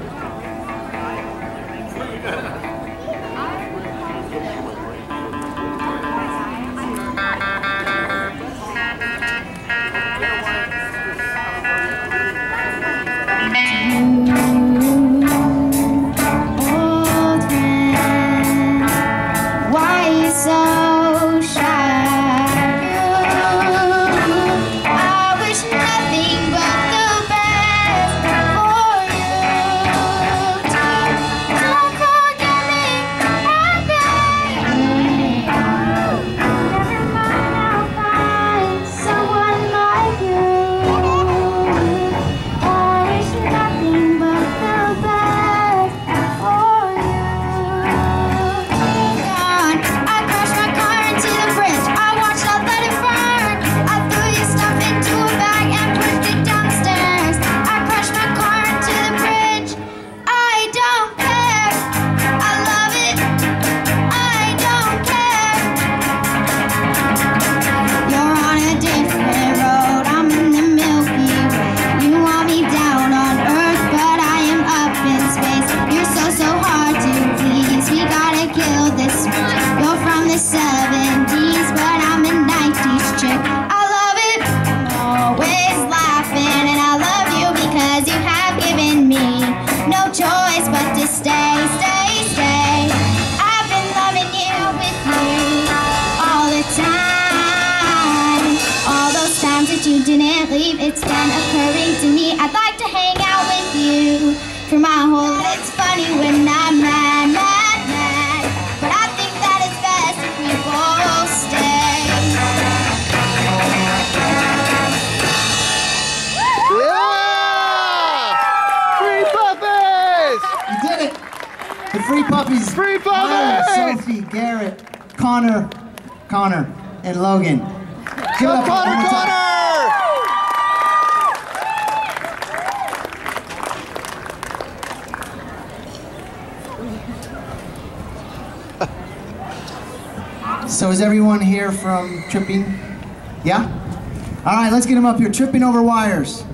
You didn't leave, it's been occurring to me. I'd like to hang out with you for my whole life. It's funny when I'm mad, but I think that it's best if we both stay. Yeah! Free Puppyz! You did it! The Free Puppyz. Free Puppyz! Ryan, Sophie, Garrett, Connor, and Logan. Give it up one more time. So is everyone here from Tripping? Yeah? All right, let's get them up here. Tripping Over Wires.